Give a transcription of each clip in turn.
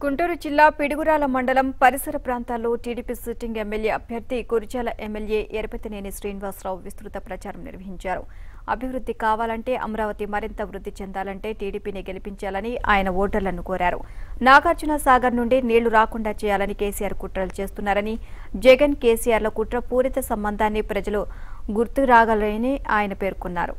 గుంటూరు జిల్లా పిడుగురాల మండలం పరిసర ప్రాంతాల్లో టీడీపీ సిట్టింగ్ ఎమ్మెల్యే అభ్యర్థి కురిచాల ఎమ్మెల్యే ఎరపతినేని శ్రీనివాసరావు విస్తృత ప్రచారం నిర్వహించారు. అభివృద్ధి కావాలంటే అమరావతి మరింత వృద్ధి చెందాలంటే టీడీపీని గెలిపించాలని ఆయన ఓటర్లను కోరారు. నాగార్జున సాగర్ నుండి నీళ్లు రాకుండా చేయాలని కేసీఆర్ కుట్రలు చేస్తున్నారని, జగన్ కేసీఆర్ల కుట్ర పూరిత సంబంధాన్ని ప్రజలు గుర్తురాగలని ఆయన పేర్కొన్నారు.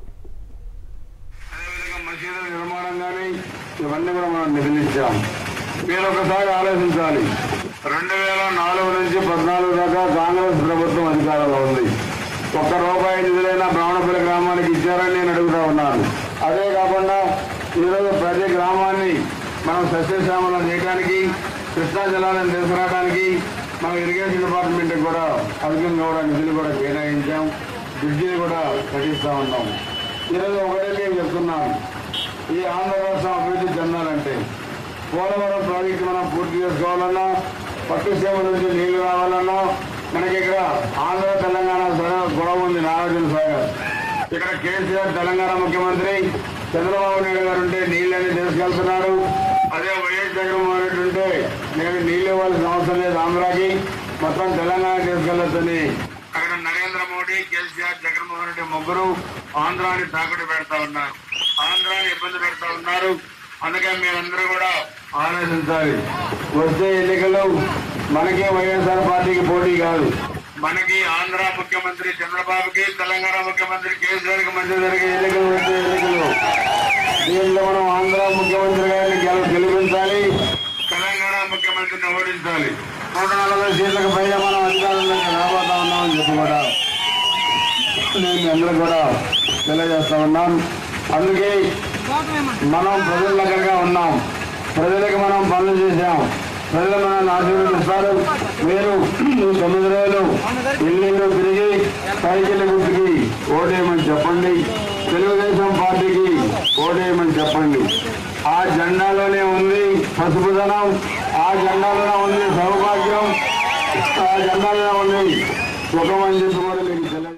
మీరు ఒకసారి ఆలోచించాలి. 2004 నుంచి 14 దాకా కాంగ్రెస్ ప్రభుత్వం అధికారంలో ఉంది. ₹1 నిధులైనా బ్రాహ్మణపల్లి గ్రామానికి ఇచ్చారని నేను అడుగుతా ఉన్నాను. అదే కాకుండా ఈరోజు ప్రతి గ్రామాన్ని మనం సస్యశ్యామలం చేయడానికి, కృష్ణా జలాలను తీసుకురావడానికి మనం ఇరిగేషన్ డిపార్ట్మెంట్కి కూడా అధికంగా కూడా నిధులు కూడా కేటాయించాం. బ్రిడ్జిని కూడా కట్టిస్తూ ఉన్నాం. ఈరోజు ఒకటే నేను చెప్తున్నాను, ఈ ఆంధ్ర రాష్ట్రం అభివృద్ధి చెందాలంటే పోలవరం ప్రాజెక్టు మనం పూర్తి చేసుకోవాలన్నా, పట్టుసీమ నుంచి నీళ్లు రావాలన్నా మనకి ఇక్కడ ఆంధ్ర తెలంగాణ గొడవ ఉంది. నాగార్జున సాగర్ ఇక్కడ కేసీఆర్ తెలంగాణ ముఖ్యమంత్రి, చంద్రబాబు నాయుడు గారు ఉంటే నీళ్ళని తీసుకెళ్తున్నారు. అదే వైఎస్ జగన్మోహన్ రెడ్డి ఉంటే నేను నీళ్ళు ఇవ్వాల్సిన అవసరం లేదు, ఆంధ్రాకి మొత్తం తెలంగాణ తీసుకెళ్లొచ్చని అక్కడ నరేంద్ర మోడీ, కేసీఆర్, జగన్మోహన్ రెడ్డి ముగ్గురు ఆంధ్రాని తాకట్టు పెడతా ఉన్నారు, ఆంధ్రాని ఇబ్బంది పెడతా ఉన్నారు. అందుకే మీరందరూ కూడా ఆలోచించాలి. వచ్చే ఎన్నికలు మనకి వైఎస్ఆర్ పార్టీకి పోటీ కాదు, మనకి ఆంధ్ర ముఖ్యమంత్రి చంద్రబాబుకి, తెలంగాణ ముఖ్యమంత్రి కేసీఆర్కి మధ్య జరిగే ఎన్నికలు వచ్చే ఎన్నికలు. దీనిలో మనం ఆంధ్ర ముఖ్యమంత్రి గారిని గెలిపించాలి, తెలంగాణ ముఖ్యమంత్రిని ఓడించాలి. 140 సీట్లకు పైన మనం అధికారంలోకి రాబోతా ఉన్నామని చెప్పి కూడా నేను అందరూ కూడా తెలియజేస్తా ఉన్నాను. అందుకే మనం ప్రజల దగ్గరగా ఉన్నాం, ప్రజలకు మనం పనులు చేశాం, ప్రజలు మనల్ని ఆశీర్వదిస్తారు. మీరు 9 రోజులు ఇల్లు తిరిగి సైకిల్ గుర్తుకి ఓటేయమని చెప్పండి, తెలుగుదేశం పార్టీకి ఓటేయమని చెప్పండి. ఆ జెండాలోనే ఉంది పసుపుదనం, ఆ జెండాలోనే ఉంది సౌభాగ్యం, ఆ జెండాలోనే ఉంది సుఖం అని చెప్పి కూడా మీకు తెలియదు.